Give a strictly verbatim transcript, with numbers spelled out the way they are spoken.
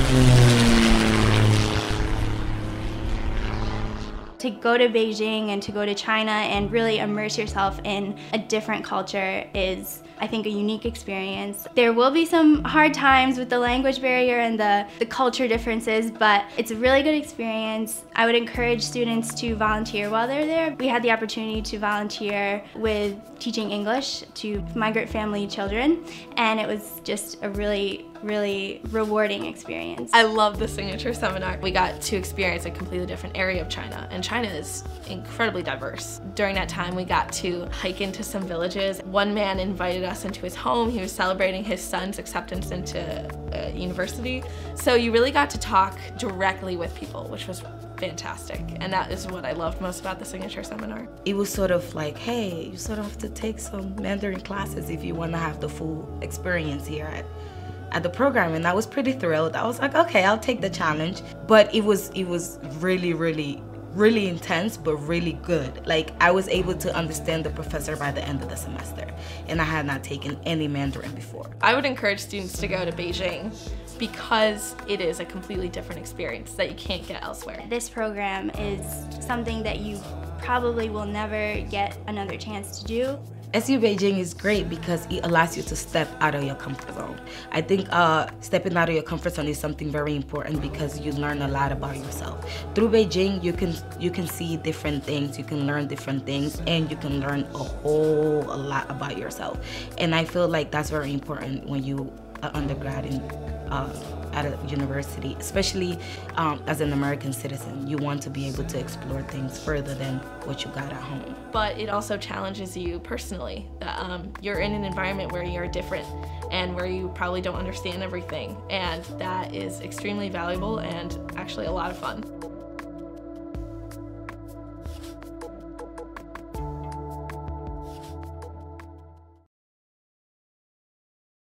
To go to Beijing and to go to China and really immerse yourself in a different culture is, I think, a unique experience. There will be some hard times with the language barrier and the, the culture differences, but it's a really good experience. I would encourage students to volunteer while they're there. We had the opportunity to volunteer with teaching English to migrant family children, and it was just a really really rewarding experience. I love the signature seminar. We got to experience a completely different area of China, and China is incredibly diverse. During that time, we got to hike into some villages. One man invited us into his home. He was celebrating his son's acceptance into uh, university. So you really got to talk directly with people, which was fantastic. And that is what I loved most about the signature seminar. It was sort of like, hey, you sort of have to take some Mandarin classes if you want to have the full experience here at at the program, and I was pretty thrilled. I was like, okay, I'll take the challenge. But it was it was really, really, really intense, but really good. Like, I was able to understand the professor by the end of the semester, and I had not taken any Mandarin before. I would encourage students to go to Beijing because it is a completely different experience that you can't get elsewhere. This program is something that you probably will never get another chance to do. S U Beijing is great because it allows you to step out of your comfort zone. I think uh, stepping out of your comfort zone is something very important because you learn a lot about yourself. Through Beijing, you can you can see different things, you can learn different things, and you can learn a whole a lot about yourself. And I feel like that's very important when you are undergrad in uh, at a university, especially um, as an American citizen. You want to be able to explore things further than what you got at home. But it also challenges you personally. That um, you're in an environment where you're different and where you probably don't understand everything, and that is extremely valuable and actually a lot of fun.